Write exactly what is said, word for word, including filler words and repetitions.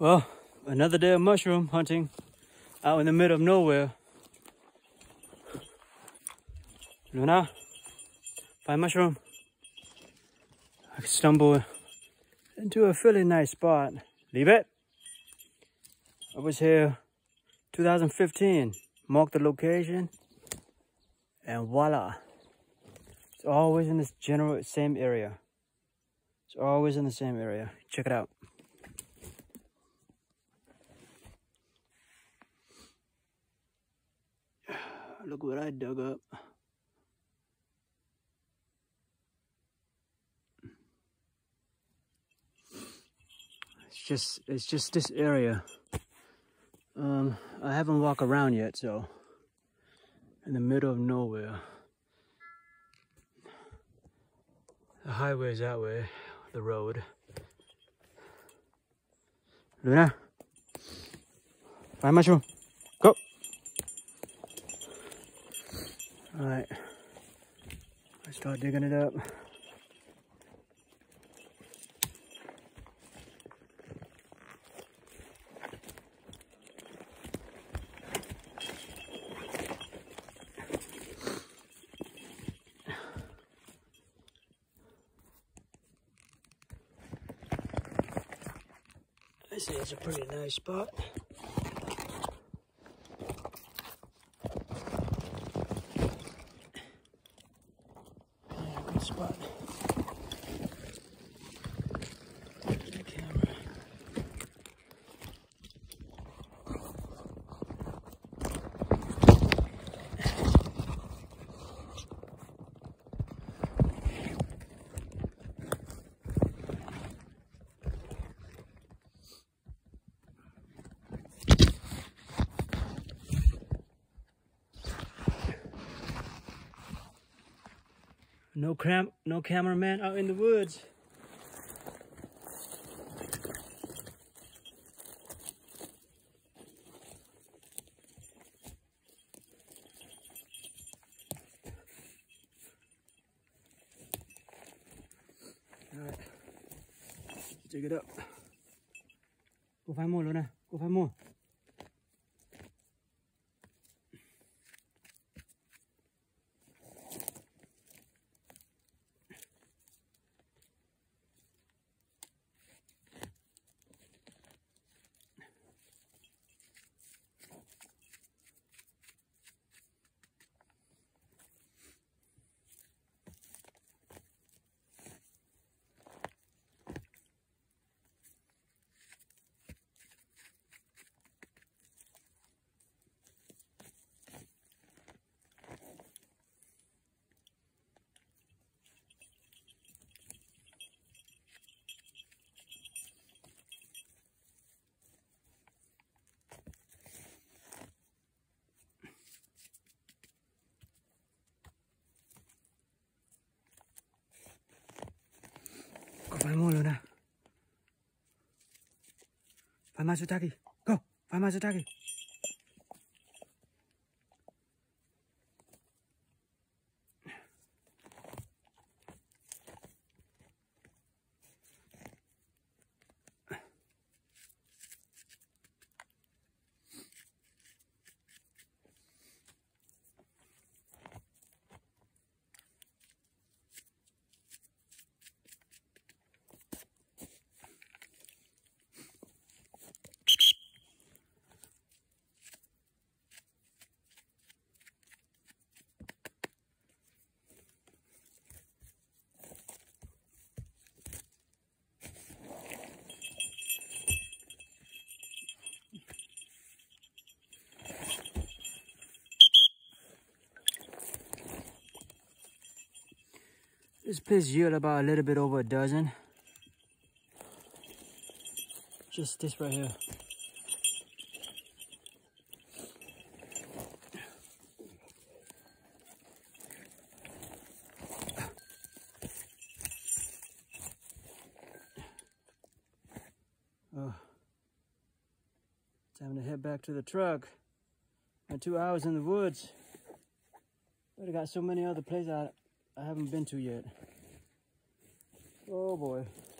Well, another day of mushroom hunting out in the middle of nowhere. Luna, find mushroom. I stumbled into a fairly nice spot. Leave it. I was here two thousand fifteen. Marked the location, and voila. It's always in this general same area. It's always in the same area. Check it out. Look what I dug up. It's just, it's just this area. Um, I haven't walked around yet, so in the middle of nowhere. The highway is that way, the road. Luna, find mushroom. Go. All right, I start digging it up. I say it's a pretty nice spot. Yeah, good spot. There's the camera. No cam, no cameraman out in the woods. All right, dig it up. Go find more, Luna. Go find more. Go find more, Luna. Find Matsutake. Go, find Matsutake. This place yield about a little bit over a dozen. Just this right here. Oh, time to head back to the truck. And two hours in the woods. But I got so many other places I, I haven't been to yet. Oh boy.